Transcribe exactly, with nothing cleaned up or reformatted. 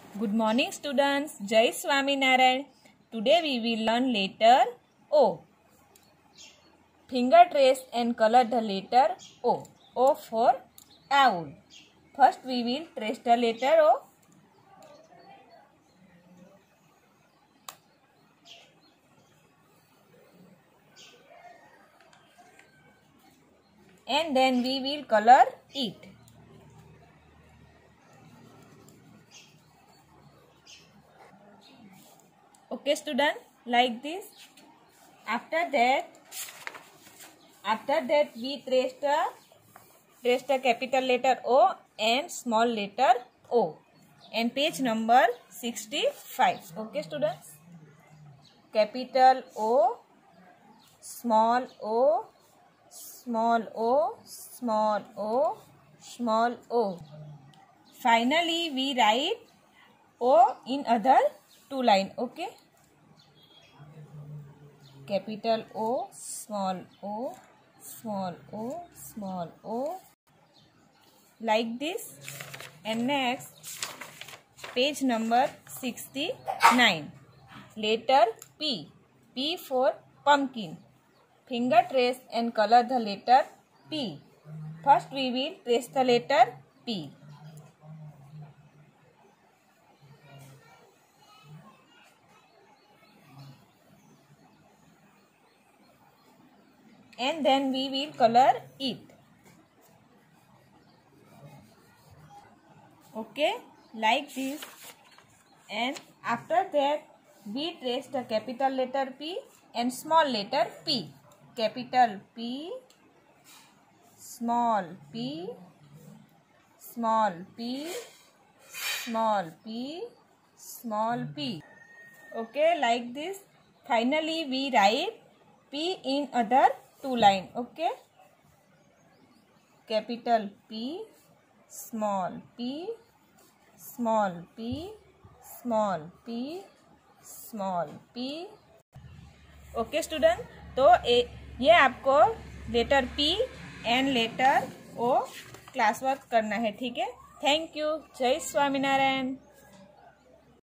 Good morning students. Jai Swaminarayan. Today we will learn letter O. Finger trace and color the letter O. O for owl. First we will trace the letter O. And then we will color it. Okay student, like this. After that, after that we trace the trace the capital letter O and small letter O. And page number sixty-five. Okay students. Capital O, small O, small O, small O, small O. Finally, we write O in other two line. Okay. Capital O, small O, small O, small O. Like this. And next, page number sixty-nine. Letter P. P for pumpkin. Finger trace and color the letter P. First we will trace the letter P. And then we will color it. Okay, like this. And after that, we trace the capital letter P and small letter P. Capital P, small p, small p, small p, small p. Okay, like this. Finally, we write P in other two line. Okay. Capital P, small p, small p, small p, small p. Okay student, तो ए, ये आपको letter P and letter O class work करना है. ठीक है. Thank you. जय स्वामीनारायण.